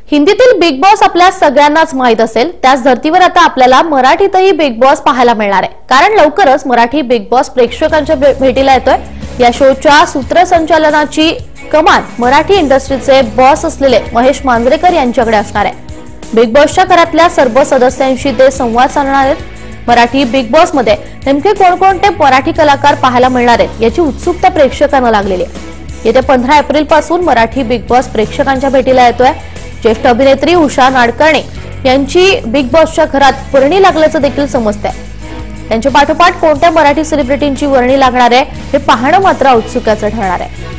हिंदीतील big boss आपल्या सगळ्यांनाच माहित असेल, त्याच धर्तीवर आता आपल्याला मराठीतही बिग बॉस पाहायला मिळणार आहे। कारण लवकरच मराठी बिग बॉस प्रेक्षकांच्या भेटीला येतोय। या शोच्या सूत्रसंचालनाची कमान मराठी इंडस्ट्रीचे बॉस असलेले महेश मांजरेकर यांच्याकडे असणार आहे। बिग बॉसच्या घरातल्या सर्व सदस्यांशी ते संवाद साधणार आहेत। मराठी बिग बॉस मध्ये नेमके कोणकोणते मराठी कलाकार पाहायला मिळणार आहेत याची उत्सुकता प्रेक्षकांना लागलेली आहे। येत्या 15 एप्रिल पासून मराठी बिग बॉस प्रेक्षकांच्या भेटीला येतोय। ज्येष्ठ अभिनेत्री उषा नाडकर्णी यांची बिग बॉसच्या घरात वर्णी लागल्याचं देखील समजतंय। त्यांच्या पाठोपाठ कोणत्या मराठी सेलिब्रिटींची वर्णी लागणार आहे हे पाहणं मात्र औत्सुक्याचं ठरणार आहे।